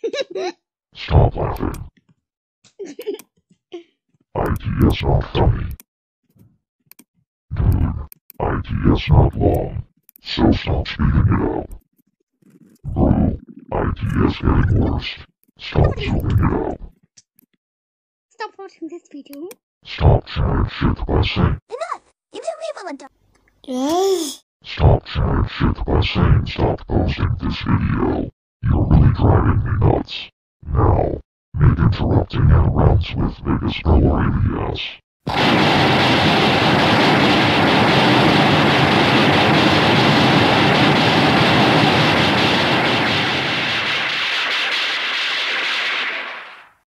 Stop laughing. ITS not funny. Dude, ITS not long, so stop speeding it up. Bro, ITS getting worse. Stop zooming it up. Stop watching this video. Stop chatting shit by saying. Enough! You two people are done. Stop chatting shit by saying stop posting this video. You're really driving me nuts. Now, make interrupting and rounds with biggest ABS.